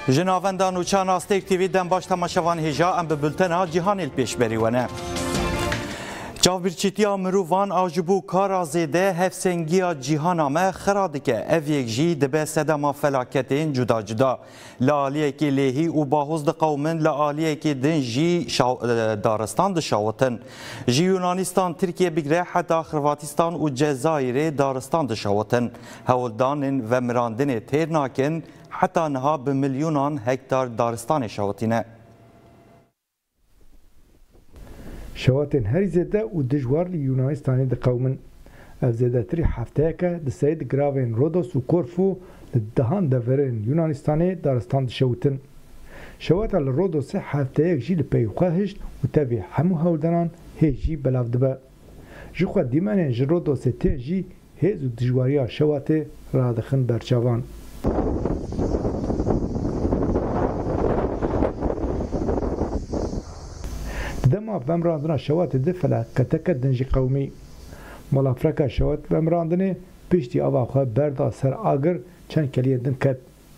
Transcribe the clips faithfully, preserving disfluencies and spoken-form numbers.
جناوندان و چان آستیک تیوی دن باش تماشاوان هجا ام به بلتنا جهان الپیش بریونه. چاوبرچیتیا مروان آجبو کارا زیده هفسنگیا جیهانا ما خرادکه اف یک جی دبه سدما فلاکتین جدا جدا لالیه کی لیهی و باهوز د قومن لالیه کی دن جی دارستان د شاوتن جی یونانستان ترکیه بگره حتی خرواتستان و جزایر دارستان د شاوتن هولدان و مراندن تیرناکن حتی نها به میلیونان هکتار دارستان شاوتینه شواتن هری زده و دجوار لی یونانستانی ده قومن اف زده تری هفته که ده سید گراوین رودوس و کورفو دهان دورین یونانستانی دارستان شوتن شوات ال رودوس هفته یک جی لپی خواهشت و تاوی همو هولدنان هیجی بلاف دبه جخوا دیمانین جی رودوس تین جی هیز و دجواریا شواته را دخن برچاوان دما بمراندنا شوات دفلا کتک دنجی قومی ملافرکا شوات بمراندنه پشتی آوا خواه بردا سر آگر چند کلیه دن کد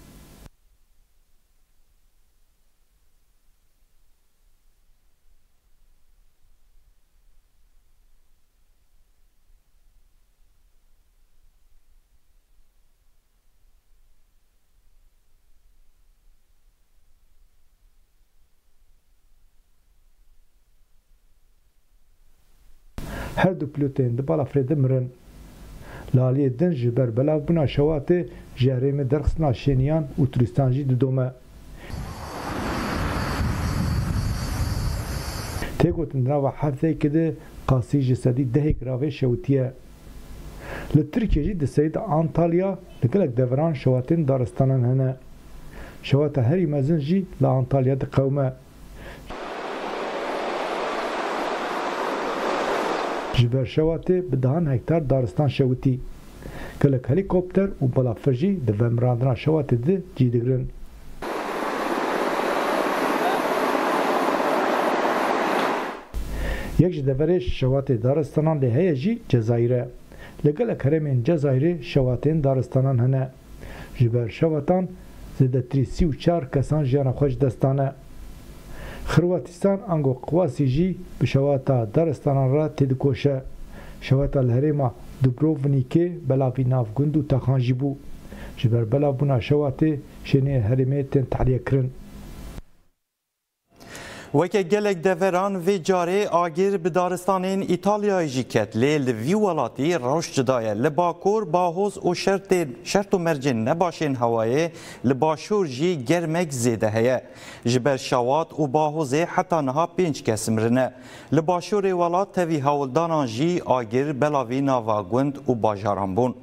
هر دو پلوتین دبالا فرید مرن لالی دن جبر بلاو بنا شوات جهریم درخصنا شینیان و تuriستان جی دومه تیگوتن نوا حفظه کده قاسی جسدی ده گراوه شوتیه لترکیه جی دسید آنتالیا لگلک دوران شواتین دارستانان هنه شوات هری مزن جی لآنتالیا ده قومه جبر شواته بدهان هکتار دارستان شوتی کلک هلیکوپتر و بلافرجی ده مراندنا شواته ده جیدگرن یک جدوره شواته دارستانان ده هیا جی جزایره لگلک هرمین جزایره شواتین دارستانان هنه جبر شواتان زده تریسی و چار کسان جیانا خوش دستانه خرواتستان انگو قواسی جی به شواتا دارستانان را تدکوشه شواتا الهریما دوبروونیکه بلاوی نافگوند و تخانجی بو جبر بلاوبونا شواته شنه هرمه تن تحلیه کرن وکه گلک دوران و جاره آگیر به دارستانین ایتالیای جی کت لیل وی ولاتی روش جدایه لباکور باهوز و شرط شرط و مرجن نباشین هوایه لباشور جی گرمک زیده هیه جبر شوات و باهوزه حتی نها پینچ کسم رنه لباشور ولات تاوی هولدانان جی آگیر بلاوی ناواگوند و باجاران بون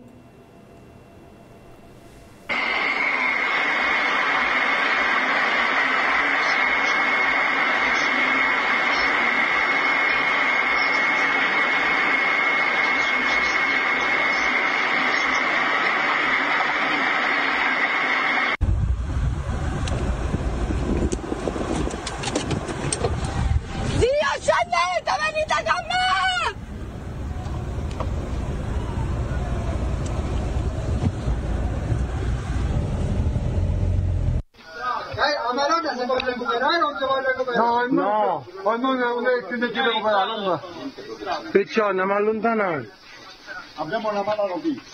No, no, no, non è che ne quiero recuperare, non. Perciò andiamo allontanare. Abbiamo una mano notizia.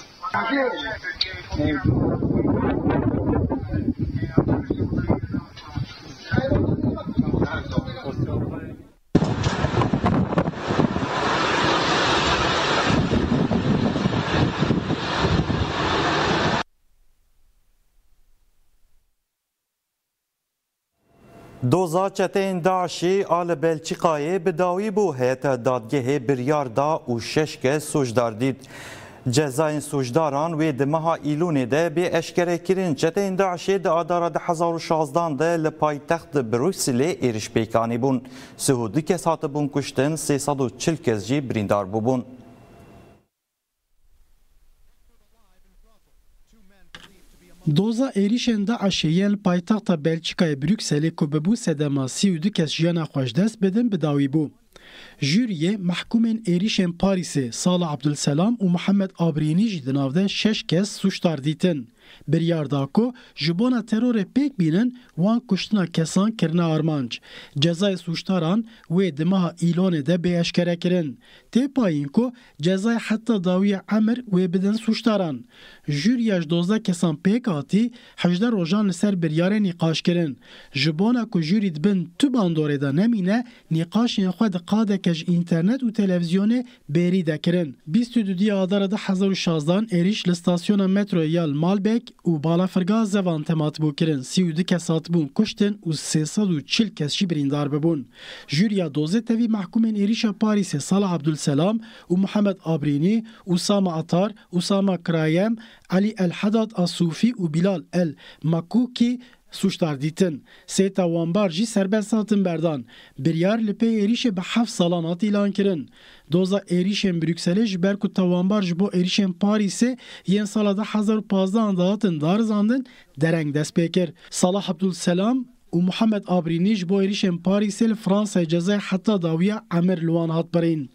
دوزا چتین داعشی آل بلچیقای بداوی بو هیئت دادگاه بریاردا و ششک سوجدار دید. جزاین سوجداران و دمها ایلون ده به اشکره کرین چتین داعشی ده آدارا ده هزار و شازدان ده لپای تخت بروکسل ایرش پیکانی بون. سهودی کس هات بون کشتن سیصد و چل کس جی بریندار بون. دوزا ایریشن دا عشیل پایتخت بلچیکای بروکسل که ببو سدما سی و دو کس جیانا خوش دست بدن بداوی بو. جوریه محکومین ایریشن پاریس سال عبدالسلام و محمد آبرینی جی دناوده شش کس سوشتار دیتن. Biryar da ku ji bona terorê pêk bînin wan kuştina kesan kirine armanc. Cezayê suçdaran wê di meha îlonê de bêeşkere kirin. Tê payîn ku cezayê heta dawiya emir wê bidin suçdaran. Jûriya ji dozdeh kesan pêk hatî hejdeh rojan li ser biryarê nîqaş kirin. Ji bona ku jûrî dibin tu bandorê de nemîne, nîqaşên xwe di qadeke ji înternet û televizyonê bêrî de kirin. bîst û du adara da hezar û şazdan êriş li stasyona metroya ya Malbek û balafirgeha Zevan tematbû kirin. Sî û du kes hatibûn kuştin û sê sed û çil kes jî birîndar bibûn. Jûriya dozê tevî mehkûmên êrişa Parîsê Salah Abdulselam û Muhammed Abrînî, Usama Atar, Usama Krayem, Ali El Haddad Asufî û Bilal El Makûkî suçdar dîtin. Sê te wan bar jî serbest hatin berdan. Biryar li pê êrişê bi heft salan hat îlan kirin. Doza êrişên Brükselê ji ber ku te wan bar ji bo êrişên Parîsê yên sala da hezar û panzdeh da hatin darizandin, dereng dest pê kir. Salah Abdulselam û Muhammed Abrînî ji bo êrişên Parîsê li Fransayê cezayê heta dawiya emir li wan hat birîn.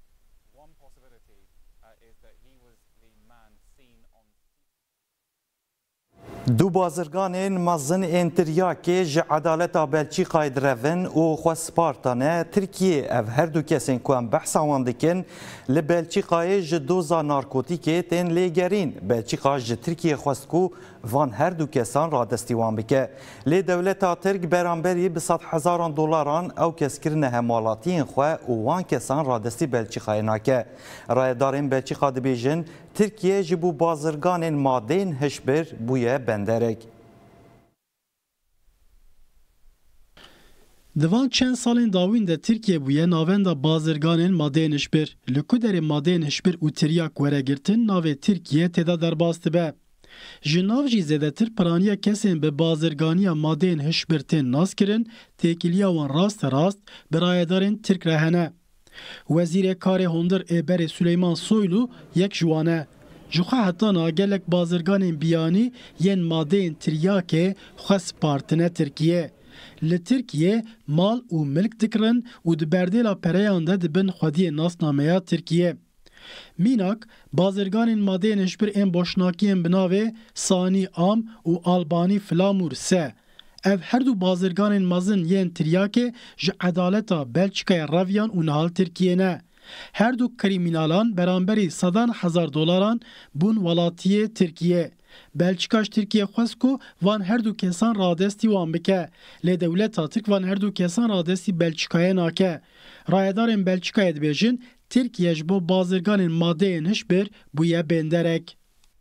دو بازرگانên mezin ên tiryakê ji edaleta Belçîkayê direvin û xwe spartane Tirkiye ev her du kesên ku em behsa wan dikin li Belçîkayê ji doza narkotîkê tên lêgerîn. Belçîka ji Tirkiye xwest ku van her du kesan radestî wan bike. Lê dewleta Tirk beramberî bi sed hezaran dolaran ew keskirine hemalatiyên xwe û wan kesan radestî Belçîkayê nake. Rayedarên Belçîka dibêjin Tirkiye ji bo bazirganên madeyên hişbir bûye benderek. Divan çend salên dawîn de Tirkiye bûye navenda bazirganên madeyên hişbir. Li ku derê madeyên hişbir û tiryak weregirtin navê Tirkiye têda derbas dibe. Ji nav jî zêdetir piraniya kesên bi bazirganiya madeyên hişbir tên naskirin, têkiliya wan rast rast bi rayedarên Tirk re hene. Wezîrê Karê Hundir Êberê Süleyman Soylu yek ji wan e. Ji xwe hetana gelek bazirganên biyanî yên madeyên tiryakê xwe spartine Tirkiye. Li Tirkiye mal û milk dikirin û di berdêla pereyan de dibin xwediyê nasnameya Tirkiye. Mînak, bazirganên madeyên hişbir ên boşnakiyên bi navê Sanî Am û Albanî Flamur se. Ev her du bazirganên mezin yên tiryakê ji edaleta Belçîkaya reviyan û nihal Tirkiye ne. Her du krîmînalan beramberî sedan hezar dolaran bûn welatiyê Tirkiye. Belçîka ji Tirkiye xwest ku van her du kesan radestî wan bike. Lê dewleta Tirk van her du kesan radestî Belçîkayê nake. Rayedarên Belçîkayê dibêjin Tirkiye ji bo bazirganên madeyên hişbir bûye benderek.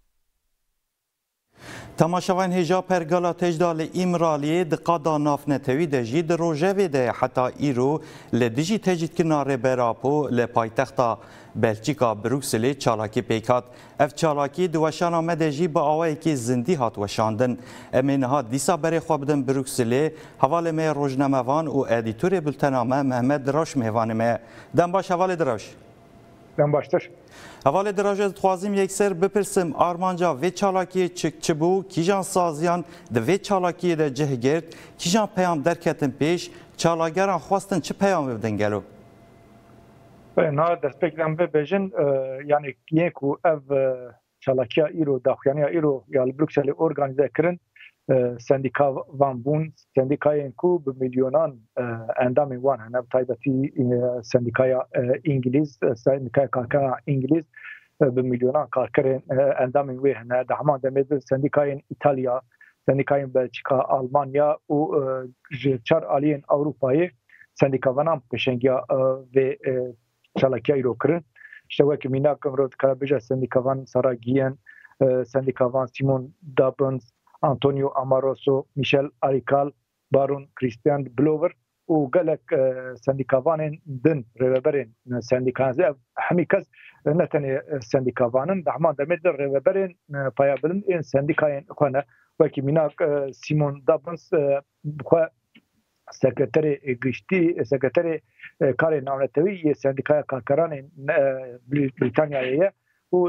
Temaşevan hêja pergala tecda li İmraliyê di qada navnetewî de jî di rojevê de heta îro li dijî tecdîdkirina rêberapo li paytexta Belçîka Brükselê çalakî pêk hat. Ev çalakî di weşana me de jî bi awayekî zindî hat weşandin. Em ê niha dîsa berê xwe bidin Brükselê, hevalê me rojnamevan û edîtorê bultena me Mehmed Diraş mêvanê me. Dem baş hevalê Diraş. Dem baştır. Hevalê Diraş ez dixwazim yekser bipirsim armanca vê çalakiyê çibû kîjan saziyan di vê çalakiyê de cih girt, kîjan peyam derketin pêş, çalageran xwestin çi peyam bidin gelo? Na destpêkdan bibêjin yani yê ku ev çalakiya îro daxuyaniya îro ya li Brükselê organize kirin sendîka van bûn sendîkayên ku bi milyonan endamên wan hene bi taybetî sendîkaya İngiliz sendîkaya karkerana İngiliz bi milyonan karkerên endamên wê hene di heman demê de sendîkayên İtalya sendîkayên Belçîka Almanya û ji çar aliyên Ewropayê sendîkavanan pêşengiya vê çalakiya îro kirin. İşte wekî mînak emro dikare bêje sendîkavan Sara Guillen, sendîkavan Simon Dabins, Antonio Amaroso, Michel Arikal, Baron Christian Blower û gelek sendîkavanên din rêveberên sendîkan ev hemî kes ne tenê sendîkavanin di heman demê de rêveberên payabilin ên sendîkayên xwe ne. Wekî mînak Simon Dabins xwe sekreterê giştî sekreterê karê navnetewî yê sendîkaya karkeranên Brîtanyayê ye û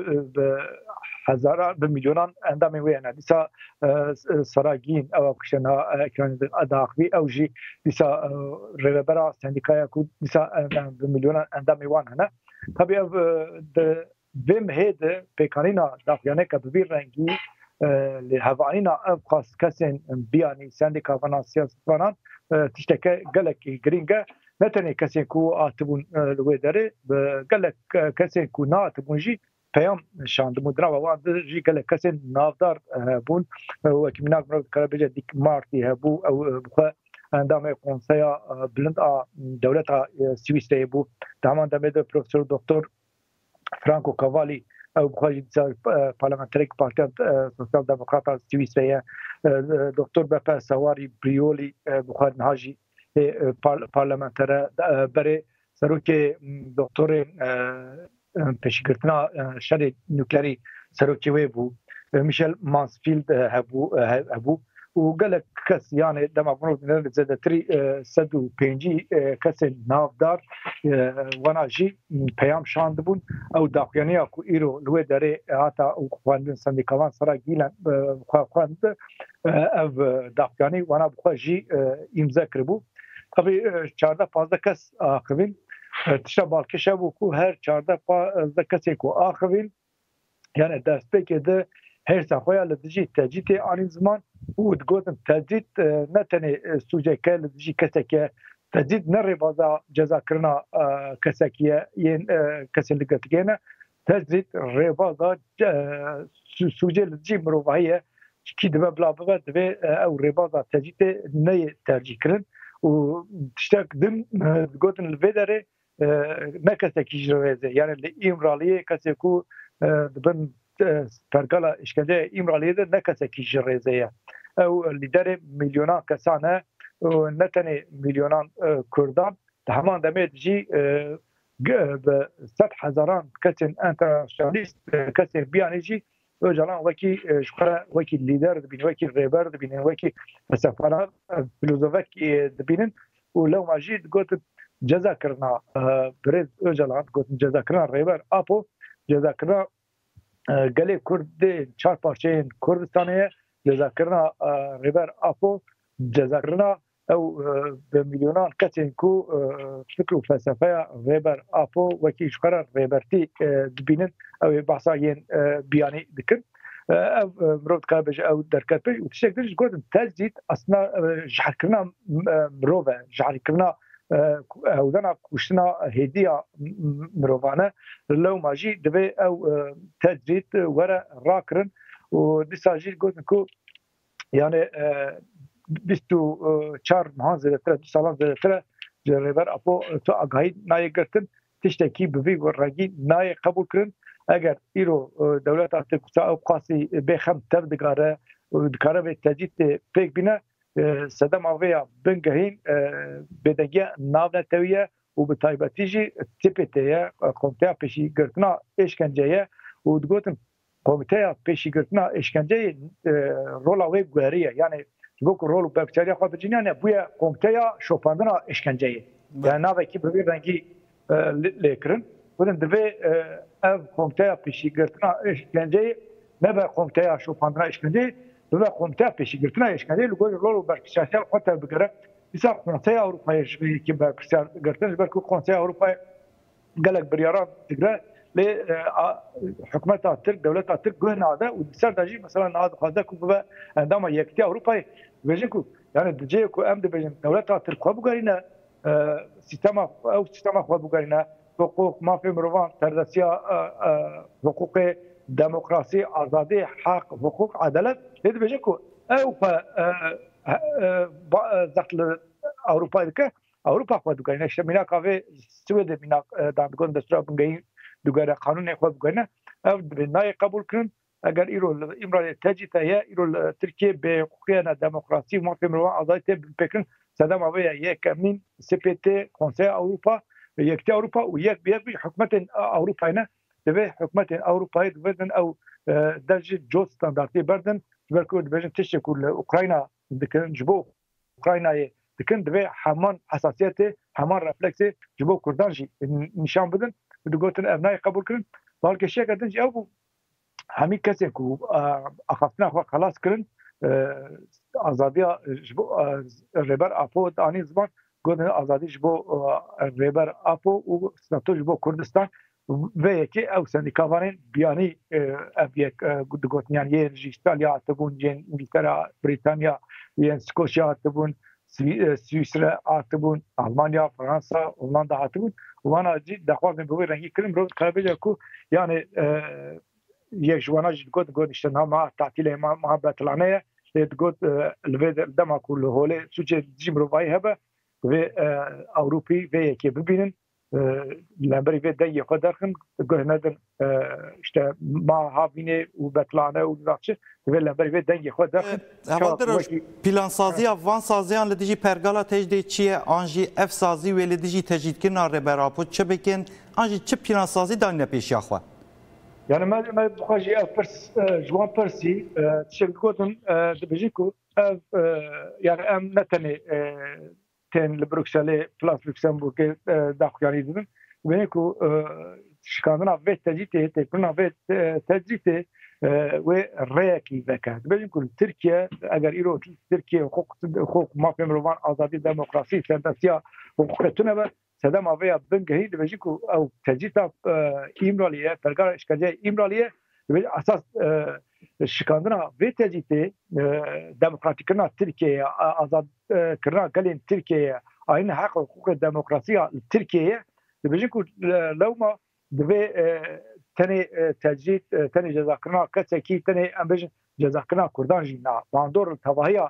hezara bi milyonan endamên wê hene. Dîsa Sara Guillen ew kişena ekranê daxivî ew jî dîsa rêvebera sendîkaya ku dîsa bi milyonan endamê wan hene. Tabii ev di vê mihê de pêkanîna daxuyaneke bi vî rengî li hevayîna ev xas kesên biyanî sendîka siyasîtvanan tişteke gelekî giring e ne tenê kesên ku hatibûn li wê derê bi gelek kesên ku nehatibûn jî peyam şandibûn dirava wan de jî gelek kesên navdar hebûn wekî minak mirov dikare bêje dîk martî hebû ew bixwe endamê konseya bilind a dewleta Swîsreyê bû di heman demê de Profesör Doktor Franco Cavalli ew bixwe jî parlamenterek Partiya Sosyal Demokrata Swîsreyê Doktor Beppe Sawarî Briolî bixwe niha jî parlamentere berê serokê doktorê pêşîgirtina şerê nuklerî serokê wê bû Michel Mansfield hebû hebû û gelek kes yani dema mirov zêdetirî sed û pêncî kesên navdar wana jî peyam şandibûn ew daxuyaniya ku îro li wê derê hata xwendin sendîkavan sera gîlen xwend ev daxuyanî wana bixwe jî îmze kiribû tabii çarda pazda kes axivîn tişta balkêş hebû ku her çarda pazda kesê ku axivîn yani destpêkê de hêrsa xwe ya li dijî tecîtê anî ziman û digotin tecît ne tenê sûceke li dijî keseke tecît ne rêbaza cezakirina kesekî ye yên kesên li girtîgê ne tecît rêbaza sûcê li dijî mirovahî ye kî dibe bila bibe divê ew rêbaza tecîtê neyê tercîh kirin û tiştek din digotin li vê derê ne kesekî ji rêzê yani li îmraliyê kesê ku dibin pergala işkenceye İmralı'ya da ne kesekî ji rêzê ye ew lîderê milyonan kesan e ne tenê milyonan Kurdan di heman demê jî bi sed hezaran kesên internasyonalîst kesên biyanî jî Öcalan wekî ji xwe wekî lîder dibînin wekî rêber dibînin wekî felseferan filozofek dibînin û lewma jî digotin cezakirina Birêz Öcalan digotin cezakirina rêber Apo cezakirina gelê Kurdê çar parçeyên Kurdistanê ye cezakirina rêber Apo cezakirina ew bi milyonan kesên ku fikr û felsefeya rêber Apo wekî ji xwe re rêbertî dibînin ew ê behsa yên biyanî dikin ev mirov dikare bêje ew derket pê û tiştek din ji gotin tecît asna jiherkirina mirov e jiherkirina hewdana kuştina hêdiya mirovan e lewma jî divê ew tecît were rakirin û dîsa jî gotin ku yani bîst û çar mehan zêdetir du salan zêdetir ji rêber Apo tu agahî nayê girtin tiştekî bi vî regî nayê qebûl kirin eger îro dewleta Tirkiye ew qasî bêxem tev digare û dikare vê tecîtê pêk bîne sedema vê ya bingehîn bêdengiya navnetewî ye û bi taybetî jî T P T ye Komiteya Pêşîgirtina Eşkenceye û digotin Komiteya Pêşîgirtina Eşkenceyê rola wê guherî ye yani ji bo ku rol û berbiçariya xwe bicîniyan e bûye Komiteya Şopandina Eşkenceyê yani navekî bi vê rengî lêkirin gudin divê ev Komiteya Pêşîgirtina Eşkenceyê nebe Komiteya Şopandina Eşkenceyê bibe Komiteya Pêşîgirtina Eşkenceyê li gorî rol û berpirsiyasiya xwe tev bigire dîsa Konseya Ewropayê ji vê yekî berpirsiyar girtin ji ber ku Konseya Ewropayê gelek biryaran digire lê hikûmeta Tirk dewleta Tirk guh nade û di ser de jî mesela niha dixwaze ku bibe endama Yekîtiya Ewropayê dibêjin ku yani dicê ku em dibêjin dewleta Tirk xwe bigerîne sîstema ew sîstema xwe bigerîne hukuk mafê mirovan terdesiya hukukê demokrasî azadî heq hukuk edalet lê dibêjin ku ew xwe zext li Ewropayê dike Ewropa xwe digerîne işte mînaka vê Swêdê mînak dan digotin destûra bingehîn digere qanûnê xwe bigerîne ew dibê nayê qebûl kirin eger îro li İmralyê tecît heye îro li Tirkiye bêhuquqiya ne demokrasî mafê mirovan azadî tê pêkirin sedema vê ya yekemîn C P T Konseya Ewropa Yekîtiya Ewropa û yek bi yek jî hikûmetên Ewropayê ne divê hikûmetên Ewropayê dibêjin ew derjî cot standartî berdin ji ber ku dibêjin tiştê ku li Ukrayna dikin ji bo Ukraynayê dikin divê heman hesasiyetê heman refleksê ji bo Kurdan jî nîşan bidin û digotin ev nayê qebûl kirin balkêşiyeka din jî ew bû hemî kesên ku axaftina xwe xelas kirin azadiya ji bo rêber Apo anî ziman gotin azadî ji bo rêber Apo û statû ji bo Kurdistan ve yekê ew sendîkavanên biyanî ev yek digotiyan yên ji İtalya hatibûn, yên İngîltere, Britanya, yên Skoçya hatibûn, Swîsre hatibûn, Almanya, Fransa, Hollanda hatibûn. Wana jî daxwazin bi wê rengî kirin mirov dikare bêje ku yani yek ji wana jî digot got işte ma tatilê ma betilane ye lê digot li vê dema ku li holê sûcê jî mirovayî hebe vê Ewropî vê yekê bibînin لبری به دنیا خود درخن گهندن işte ma havine u betlane u rakçı ve leberi ve denge خود درخن هوادر پلانسازی وان سازیان لدیجی پرگالا تجدید چیه آنجی اف سازی و لدیجی تجدید کردن ربراپو چه بکن آنجی چه پلانسازی دانه پیش یاخوا yani ما ما بخواجی اف پرس جوان پرسی تشکل کردن دبیجی کو اف yani em netene ten li Brükselê Plas Lüksemburgê daxuyanî dibin wê ku şikandina vê tecîtê têkirina vê tecîtê wê rêyekî veke dibêjin ku Tirkiye eger îro Tirkiye xwe mafê mirovan azadî demokrasî serdestiya hukukê tune be sedema vê ya bingehî dibêjin ku ew tecîta İmraliyê pergara işkenceyê İmraliyê dibêjin esas şikandina vê tecîtê demokratîkirina Tirkiye'ye azadkirina gelên Tirkiye'ye aynı hak hukuk demokrasiya Tirkiye'ye dibêjin ku lewma divê tenê tecît tenê cezakirina kesekî tenê em bêjin cezakirina Kurdan jî na bandor tevahiya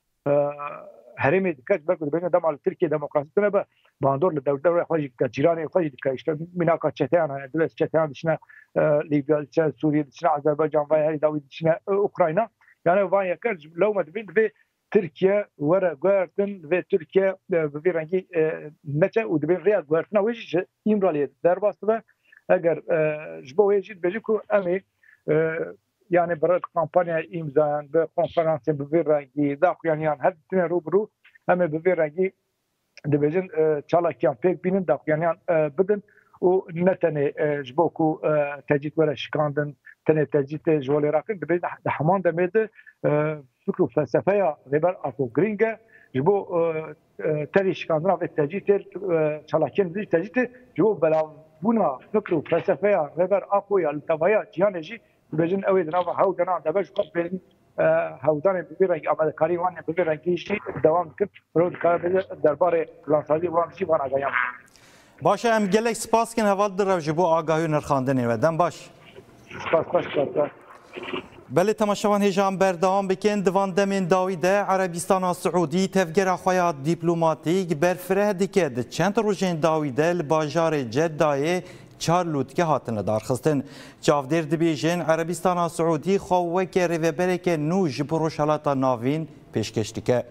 herêmê dike belku dibêjin dema li Tirkiye demokrasî tune be bandor li dewleta xwe jî dike cîranê xwe jî dike işte mînaka çeteyan hene divê çeteyan diçine Libya diçine Suriye diçine Azerbaycan ve herî dawî diçine Ukrayna yani van yeker lewma dibin divê Türkiye were guhertin ve Türkiye bir rengî neçe û dibên rêya guhertina wê jî ji İmraliyê derbas be eger ji bo wê jî dibêjin ku em ê yani bir kampanya imzayan bi konferansên bi vê rengî daxuyaniyan her tune rûbirû em ê bi vê rengî dibêjin çalakiyan pêk bînin daxuyaniyan bidin û ne tenê ji bo ku tecît were şikandin tenê tecîtê ji holê rakin dibêjin di heman demê de fikr û felsefeya rêber Afogring e ji bo terî şikandina vê tecîtê çalakiyên vê tecîtê ji bo belavbûna fikr û felsefeya rêber Afo ya li tevaya cîhanê jî dibêjin ew ê di nava hewdanan de be ji xwe bêjin hewdanê bi vê rengî amadekarî wan bi vê rengî jî dewam dikin mirov dikare bêje derbarê plansazî wan jî van agayan باشه ام gelek spas kin heval dir ji bo agahî nirxandinê ve dem baş spas baş baş بله تماشاوان هجام بردام بکن دوان دمین داویده عربستان سعودی تفگیر خواهد دیپلوماتیک برفره دیکه ده چند روژین داویده لباجار جدای چار لوتکه هاتنه دارخستن چافدیر دبیجن عربستان سعودی خواهوه که ریوبره که نو جبرو شلاتا ناوین پیشکشتی که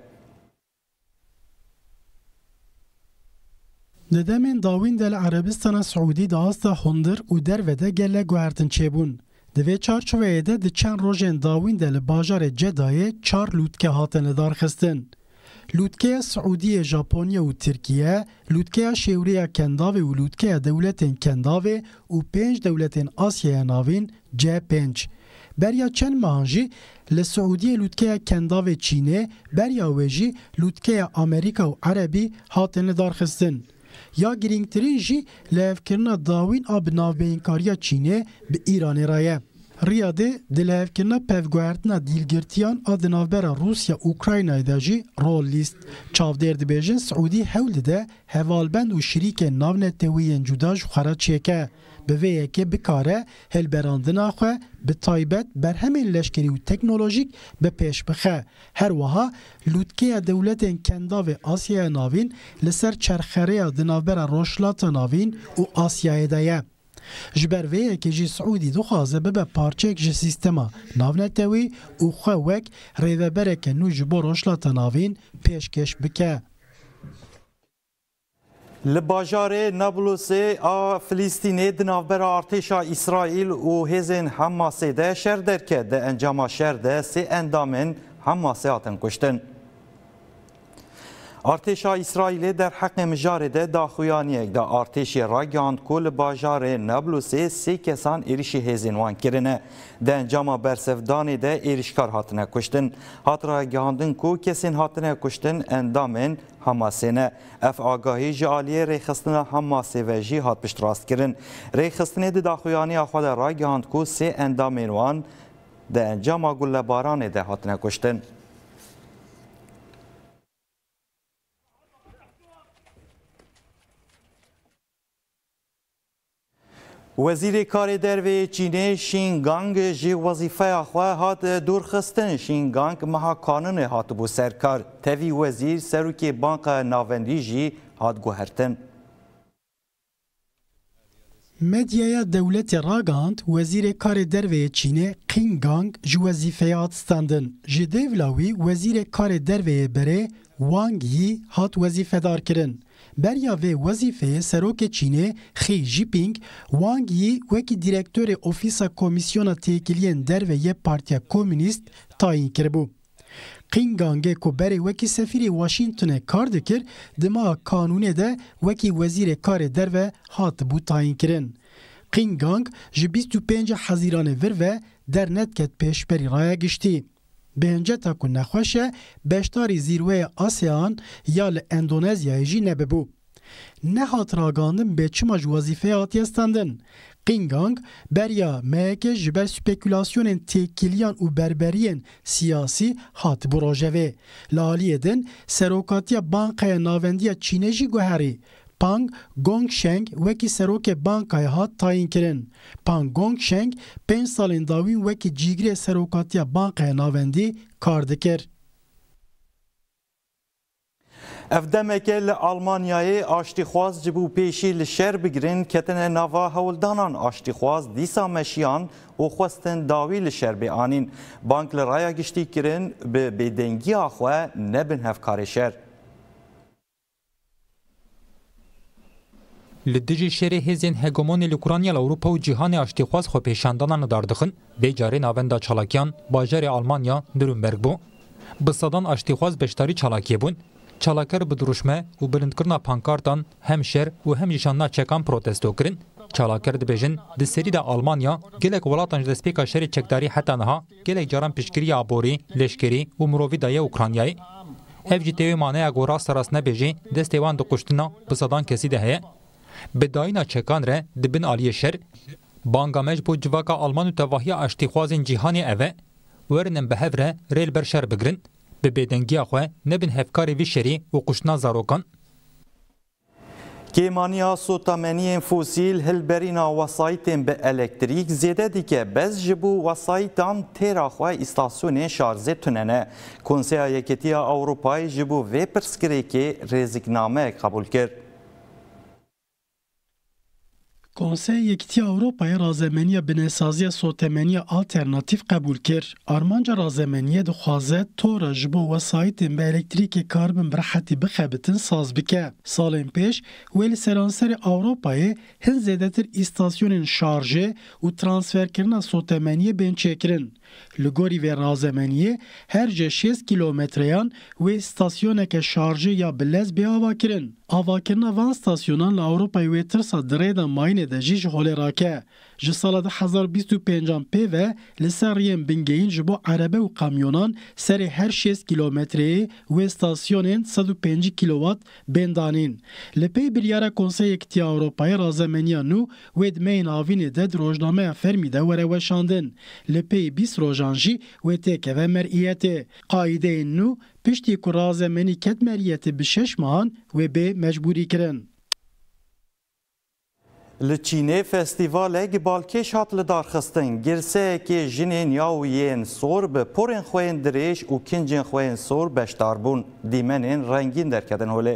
ندمین داوین دل عربستان سعودی داسته هندر و دروده گله گوهرتن چیبون دوی چارچوه ده ده چند روژن داوین ده لباجار جدای چار لوتکه هاتن دارخستن. لوتکه سعودی، ژاپنیا و ترکیه، لوتکه شوریه کنداوی و لوتکه دولتین کنداوی و پنج دولتین آسیای ناوین جه پنج. بریا چند ماهانجی لسعودی لوتکه کنداوی چینه، بریا ویجی لوتکه امریکا و عربی هاتن دارخستن. یا گرینگترین جی لفکرنا داوین آب ناوبینکاریا چینه به ایران رایه. ریاده دلهفکرنا پفگوهرتنا دیلگرتیان آد ناوبرا روسیا اوکراینای دا جی رول لیست. چاودیر دبیجن سعودی هول ده هوالبند و شریک ناونتویین جداج خرا چیکه. به ویه که بکاره هلبراندنا خواه به تایبت بر همین لشکری و تکنولوژیک به پیش بخه. هر وها لوتکه دولت کندا و آسیای ناوین لسر چرخره دنابر روشلات ناوین و آسیای دایه. جبر ویه که جی سعودی دو خوازه به پارچه جی سیستما ناونتوی و خواه وک ریوه بره که نو جبو روشلات ناوین پیشکش بکه. لباجار نابلس آ فلسطینی دنابر ارتشا اسرائیل و هزین حماس ده شر درکه ده انجام شر ده سی اندامن حماس هاتن کشتن. Artêşa İsraîlê derheqê mijarê de daxuyaniyek de artêşê ragihand ku li bajarê Nablusê sê kesan êrişî hêzên wan kirine. Di encama bersevdanê de êrişkar hatine kuştin. Hat ragihandin ku kesên hatine kuştin endamên Hamasê ne. Ev agahî ji aliyê rêxistina Hamasê ve jî hat piştrastkirin. Rêxistinê di daxuyaniya xwe de ragihand ku sê endamên wan di encama gullebaranê de hatine kuştin. Wezîrê Karê Derveyê Çînê Şin Gang ji wezîfeya xwe hat dûrxistin. Şin Gang meha kanûnê hatibû serkar. Tevî wezîr serokê Banka Navendî jî hat guhertin. Medyaya dewletê ragihand Wezîrê Karê Derveyê Çînê Qin Gang ji wezîfeya hat standin. Ji dêvla wî Wezîrê Karê Derveyê berê Wang Yi hat wezîfedar kirin. Berya vê wezîfeyê serokê Çînê Xi Jinping Wang Yi wekî dîrektörê Ofîsa Komîsyona Têkiliyên Derve Partiya Komünîst tayin kiribû. Qin Gangê ku berê wekî sefîrê Washingtonê kar dikir, di meha kanûnê de wekî Wezîrê Karê Derve hatibû tayin kirin. Qin Gang ji bîst û pênc hezîranê vir ve dernetket pêşberî raya giştî. Bênceta ku nexweş e beşdarî zîrweya ASEAN ya li Endonezyayê jî nebibû. Nehat ragandin bêçima ji wezîfeya hatiye standin. Qin Gang berya meyekê ji ber spekülasyonên têkiliyan û berberiyên siyasî hatibû rojevê. Li aliyê din serokatiya Bankaya Navendiya Çînê jî guherî. Pang Gongsheng wekî serokê bankayê hat tayin kirin. Pang Gongsheng pênc salên dawîn wekî cîgirê serokatiya Bankaya Navendî kar dikir. Ev demeke li Almanyayê aştîxwaz ji bo pêşî li şer bigirin ketine nava hewldanan aştîxwaz dîsa meşiyan û xwestin dawî li şer bê anîn. Bank li raya giştî kirin bi bêdengiya xwe nebin hevkarê şer. Li dijî şerê hêzên hegemonê li Kuraniya Ewropa û cîhanê aştîxwaz xwe pêşandanan dardixin, bê carê navenda çalakiyan bajarê Almanya Nürnberg bû. Bi sedan aştîxwaz beşdarî çalakiyê bûn. Çalakar bi duruşme û bilindkirina pankartan hem şer û hem jîşanina çekan protesto kirin. Çalakar dibêjin di serî de Almanya gelek welatan ji destpêka şerê çekdarî heta niha gelek caran piştgiriya aborî, leşkerî û mirovî daye Ukraynayê. Ev jî têwê maneya ku rast rast nebêjî destê wan di kuştina bi sedan kesî de heye. Bi dayîna çekan re dibin aliyê şer. Banga me ji bo civaka Alman û tevahiya aştîxwazên cîhanê ev e. Werinin bi hev re rêl ber şer bigirin. Bi bêdengiya xwe nebin hevkarê vî şerî û kuştina zarokan. Kêmaniya sotemeniyên fosîl hilberîna wesayîtên bi elektrîk zêde dike bez ji bo wesayîtan têra xwe îstasyonên şarzê tunene. Konseya Yekîtiya Ewropayê ji bo vê pirsgirêkê rêzîkname qebûl kir. Konsey Yekîtiya Ewropayê razemeniya binêsaziya sotemeniya alternatîv qebûl kir. Armanca razemeniyê dixwaze tora ji bo wesayîtên bi elektrîkê karibin bi rehetî bixebitin saz bike. Salên pêş wê li seranserê Ewropayê hin zêdetir îstasyonên şarjê û transferkirina sotemeniyê bên çêkirin. Li gorî vê razemeniyê her ji şêst kîlometreyan wê îstasyoneke şarjê ya bi lez bê avakirin. Avakirina van stasyonan li Ewropayê wê tirsa dirêda mayînê de jî ji holê rake. Ji sala di hezar bîst û pêncan pê ve li ser riyên bingehîn ji bo erebe û kamyonan serê her şêst kîlometreyê wê stasyonên sed û pêncî kîlowat bên danîn. Li pey biryara Konsey Yekîtiya Ewropayê razemeniya nû wê di meyên avînê de di rojnameya fermî de were weşandin. Li pey bîst rojan jî wê têkeve merîyetê. Qaîdeyên nû piştî ku razemenî ket merîyetê bi şeş mehan wê bê mecbûrî kirin. Li Çînê festîvalek balkêş hat li darxistin. Girseyekê jinên yawiyên sor bi porên xwe yên dirêj û kincên xwe yên sor beşdar bûn. Dîmenên rengîn derketin holê.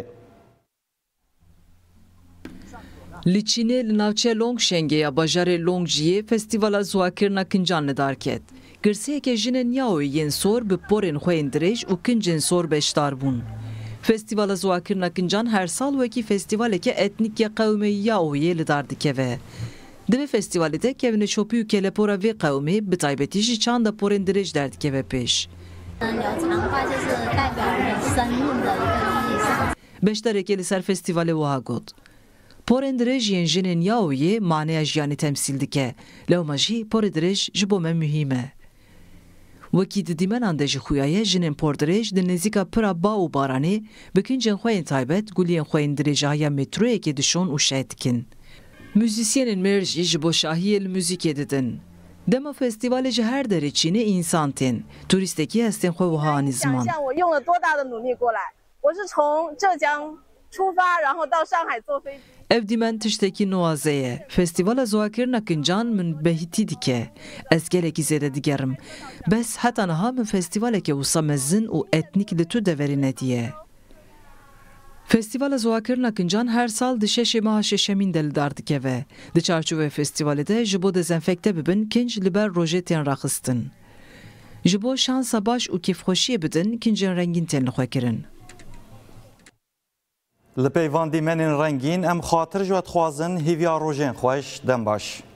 Li Çînê li navçeya Longshengê ya bajarê Longjiyê festîvala ziwakirina kincan li dar ket. Girseyekê jinên yawiyên sor bi porên xwe yên dirêj û kincên sor beşdar bûn. Festîvala ziwakirina kincan her sal wekî festîvaleke etnîk ya qewmê Yaoyê li dar dikeve. Di vê festîvalê de kevne çopî û kelepora vê qewmê bi taybetî jî çanda porên dirêj derdikeve pêş. Beşterekê li ser festîvalê wiha got. Porên dirêj yên jinên Yaoyê maneya jiyanê temsîl dike. Lewma jî porê dirêj ji bo me mühîm e. Wekî di dîmenan de ji xuya ye jinên pordirêj di nêzîka pira ba û baranê bi kincên xwe yên taybet guliyên xwe yên dirêjaya metroyekê dişon û şeh dikin. Müzisyenên mêr jî ji bo şahiyê li müzîkê didin. Dema festîvalê ji her derê Çînê însan tên. Turîstekî hestên xwe wiha anî ziman. 我是从浙江出发，然后到上海坐飞机。 Ev dîmen tiştekî nuwaze ye. Festîvala Zoakirina Kincan min behîtî dike. Ez gelekî zêde digerim. Bes heta niha min festîvaleke wisa mezin û etnîk li tu deverê nediye. Festîvala Zoakirina Kincan her sal di şeşê meha şeşemîn de li dar dikeve. Di çarçovê festîvalê de ji bo dezenfekte bibin kinc li ber rojê tên raxistin. Ji bo şansa baş û kêfxweşiyê bidin kincên rengîn tên li xwe kirin. Li peyvandî menên rengîn em xatir ji we dixwazin hêviya rojên xweş dem baş.